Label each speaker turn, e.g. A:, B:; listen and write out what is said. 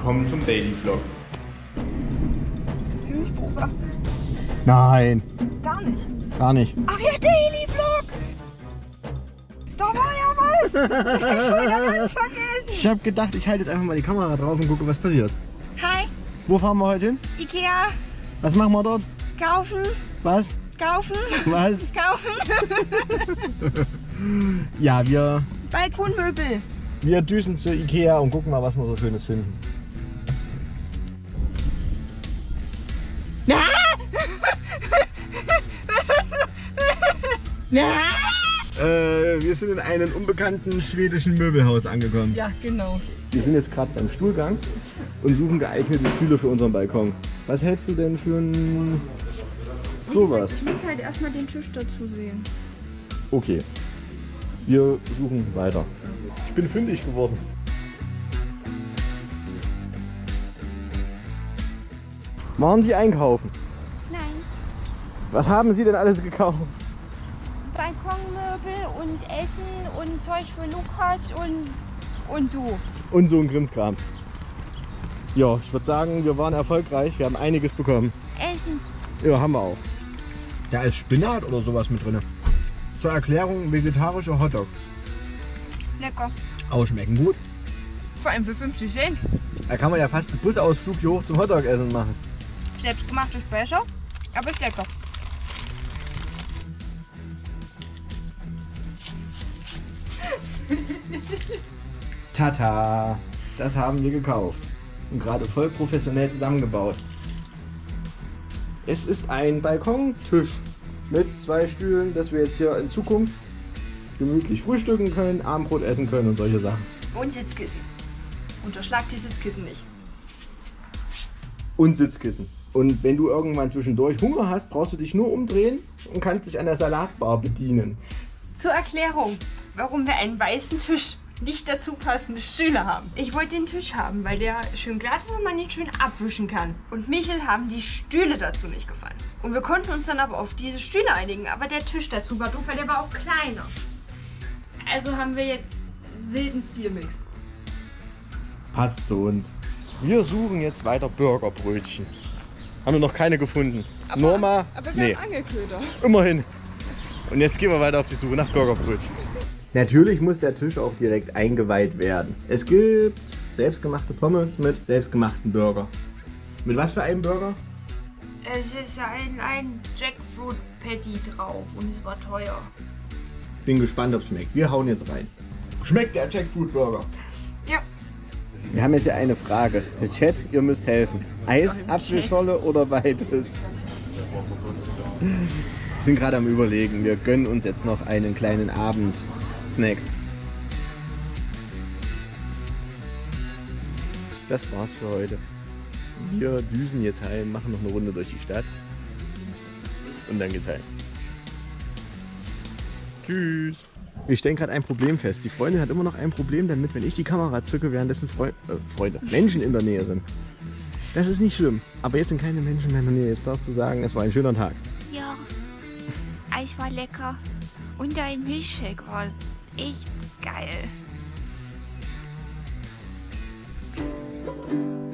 A: Willkommen zum Daily Vlog.
B: Fühl mich beobachtet.
C: Nein,
B: Gar nicht.
C: gar nicht.
B: Ach ja, Daily Vlog! Da war ja was! Das hab ich schon wieder ganz vergessen.
C: Ich habe gedacht, ich halte jetzt einfach mal die Kamera drauf und gucke, was passiert.
B: Hi,
C: Wo fahren wir heute hin?
B: Ikea.
C: Was machen wir dort?
B: Kaufen,
C: Was?
B: kaufen,
C: Was?
B: kaufen.
C: Ja,
B: Balkonmöbel.
C: wir düsen zu Ikea und gucken mal, was wir so Schönes finden.
B: Na? Na?
C: Wir sind in einem unbekannten schwedischen Möbelhaus angekommen.
B: Ja, genau.
C: Wir sind jetzt gerade beim Stuhlgang und suchen geeignete Stühle für unseren Balkon. Was hältst du denn für ein sowas?
B: Ich muss halt erstmal den Tisch dazu sehen.
C: Okay, wir suchen weiter. Ich bin fündig geworden. Waren Sie einkaufen?
D: Nein,
C: Was haben Sie denn alles gekauft?
D: Balkonmöbel und Essen und Zeug für Lukas und so.
C: Und so ein Krimskram. Ja, ich würde sagen, wir waren erfolgreich. Wir haben einiges bekommen.
D: Essen.
C: Ja, haben wir auch. Da ist Spinat oder sowas mit drin. Zur Erklärung, vegetarischer Hotdog.
B: Lecker.
C: Ausschmecken gut.
B: Vor allem für 50 Cent.
C: Da kann man ja fast einen Busausflug hier hoch zum Hotdog-Essen machen.
B: Selbstgemacht ist besser, aber ist lecker.
C: Tata! Das haben wir gekauft. Und gerade voll professionell zusammengebaut. Es ist ein Balkontisch mit 2 Stühlen, dass wir jetzt hier in Zukunft gemütlich frühstücken können, Abendbrot essen können und solche Sachen.
B: Und Sitzkissen. Unterschlag die Sitzkissen nicht.
C: Und Sitzkissen. Und wenn du irgendwann zwischendurch Hunger hast, brauchst du dich nur umdrehen und kannst dich an der Salatbar bedienen.
B: Zur Erklärung, warum wir einen weißen Tisch nicht dazu passende Stühle haben. Ich wollte den Tisch haben, weil der schön Glas ist und man ihn schön abwischen kann. Und Michel haben die Stühle dazu nicht gefallen. Und wir konnten uns dann aber auf diese Stühle einigen, aber der Tisch dazu war doof, weil der war auch kleiner. Also haben wir jetzt wilden Stilmix.
C: Passt zu uns. Wir suchen jetzt weiter Burgerbrötchen. Haben wir noch keine gefunden. Norma,
B: Aber
C: nee,
B: haben Angelköder.
C: immerhin. Und jetzt gehen wir weiter auf die Suche nach Burgerbrötchen. Natürlich muss der Tisch auch direkt eingeweiht werden. Es gibt selbstgemachte Pommes mit selbstgemachten Burger. Mit was für einem Burger?
B: Es ist ein Jackfruit Patty drauf und es war teuer.
C: Bin gespannt, ob es schmeckt. Wir hauen jetzt rein. Schmeckt der Jackfruit Burger?
B: Ja.
C: Wir haben jetzt hier eine Frage. Der Chat, ihr müsst helfen. Eis, Apfelscholle oder beides? Wir sind gerade am Überlegen. Wir gönnen uns jetzt noch einen kleinen Abendsnack. Das war's für heute. Wir düsen jetzt heim, machen noch eine Runde durch die Stadt. Und dann geht's heim. Tschüss. Wir stellen gerade ein Problem fest. Die Freundin hat immer noch ein Problem damit, wenn ich die Kamera zücke, währenddessen Menschen in der Nähe sind. Das ist nicht schlimm. Aber jetzt sind keine Menschen mehr in der Nähe. Jetzt darfst du sagen, es war ein schöner Tag.
D: Ja, Eis war lecker und dein Milchshake war echt geil.